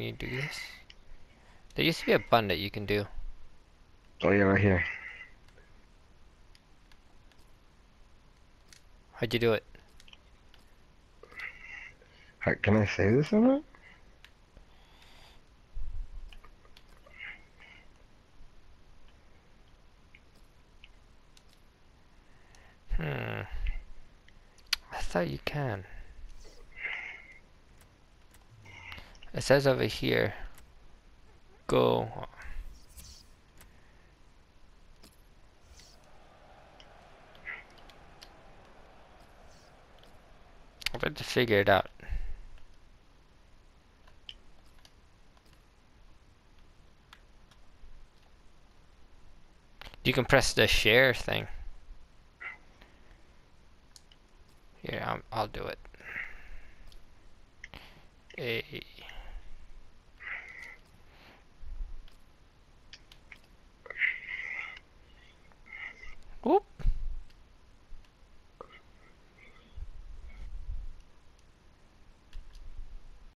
Can you do this? There used to be a button that you can do. Oh yeah, right here. How'd you do it? Can I say this or not? Hmm. I thought you can. It says over here, go. I'll have to figure it out. You can press the share thing. Here, I'll do it. A. Whoop.